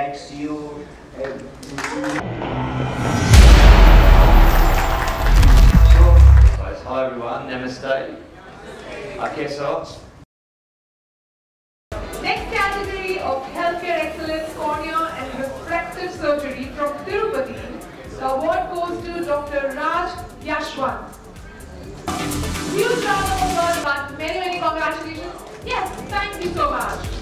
next to you. Hi everyone, namaste. Okay, so. Next category of healthcare excellence, cornea and refractive surgery from Tirupati. The award goes to Dr. Raj Yashwant. Huge round of applause, but many congratulations. Yes, thank you so much.